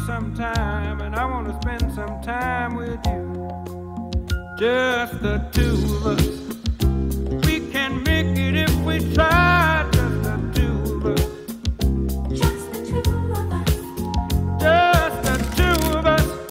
some time, and I wanna spend some time with you. Just the two of us.